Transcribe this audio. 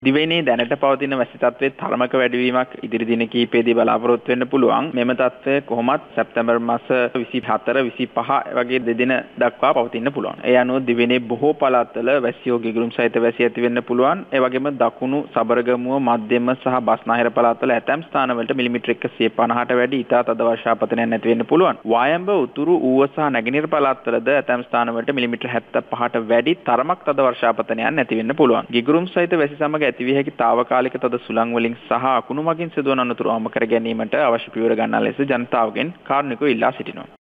දිවයිනේ දැනට පවතින වැසි තත්ත්වයේ තරමක වැඩිවීමක් ඉදිරි දින කිහිපයේදී බලාපොරොත්තු වෙන්න පුළුවන්. මෙම තත්ත්වය කොහොමත් සැප්තැම්බර් මාස 24 25 වගේ දෙදින දක්වා පවතින්න පුළුවන්. ඒ අනුව දිවයිනේ බොහෝ පළාත්වල වැසියෝ ගිගුරුම් සහිත වැසි ඇති වෙන්න පුළුවන්. ඒ වගේම දකුණු සබරගමුව මධ්‍යම සහ බස්නාහිර පළාත්වල ඇතැම් ස්ථානවලට මිලිමීටර 150ට වැඩි ඉතා තද වර්ෂාපතනයක් නැති වෙන්න පුළුවන්. වායඹ උතුරු ඌව සහ නැගෙනහිර පළාත්වලද ඇතැම් ස්ථානවලට මිලිමීටර 75ට වැඩි තරමක් තද වර්ෂාපතනයක් නැති වෙන්න පුළුවන්. ගිගුරුම් සහිත වැසි සමග ඇතිවිය හැකි తాවකාලික තද සුළං වලින් සහ අකුණු මගින් සිදුවන අනතුරු අවම කර ගැනීමට අවශ්‍ය පියවර ගන්නා ලෙස ජනතාවගෙන් කාරුණිකව ඉල්ලා සිටිනවා.